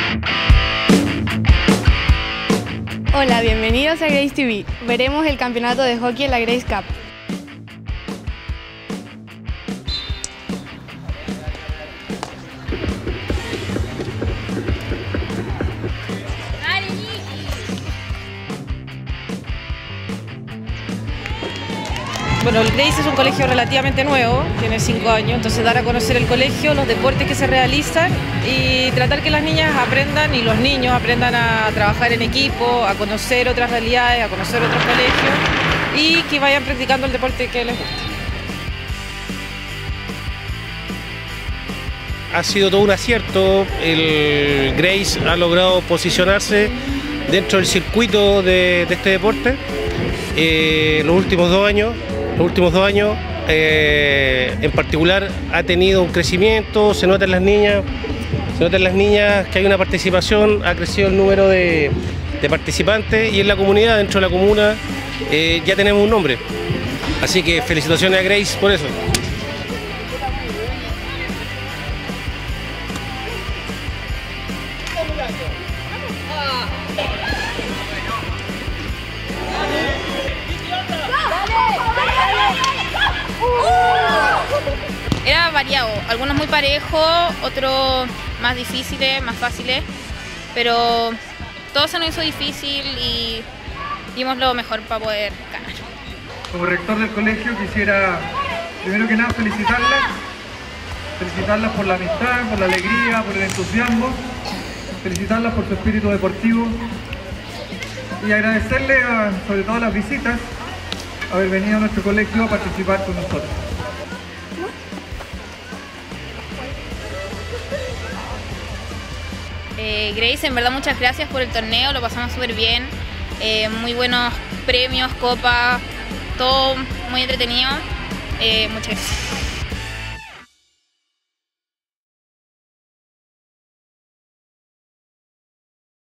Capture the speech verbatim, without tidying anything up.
Hola, bienvenidos a Grace T V. Veremos el campeonato de hockey en la Grace Cup. Bueno, el Grace es un colegio relativamente nuevo, tiene cinco años, entonces dar a conocer el colegio, los deportes que se realizan y tratar que las niñas aprendan y los niños aprendan a trabajar en equipo, a conocer otras realidades, a conocer otros colegios y que vayan practicando el deporte que les gusta. Ha sido todo un acierto, el Grace ha logrado posicionarse dentro del circuito de, de este deporte eh, los últimos dos años. Los últimos dos años, eh, en particular, ha tenido un crecimiento, se nota en las niñas, se nota en las niñas que hay una participación, ha crecido el número de, de participantes y en la comunidad, dentro de la comuna, eh, ya tenemos un nombre. Así que felicitaciones a Grace por eso. Era variado, algunos muy parejos, otros más difíciles, más fáciles, pero todo se nos hizo difícil y dimos lo mejor para poder ganar. Como rector del colegio quisiera, primero que nada, felicitarlas, felicitarlas por la amistad, por la alegría, por el entusiasmo, felicitarlas por su espíritu deportivo y agradecerles a, sobre todo a las visitas, haber venido a nuestro colegio a participar con nosotros. Eh, Grace, en verdad muchas gracias por el torneo, lo pasamos súper bien, eh, muy buenos premios, copas, todo muy entretenido, eh, muchas gracias.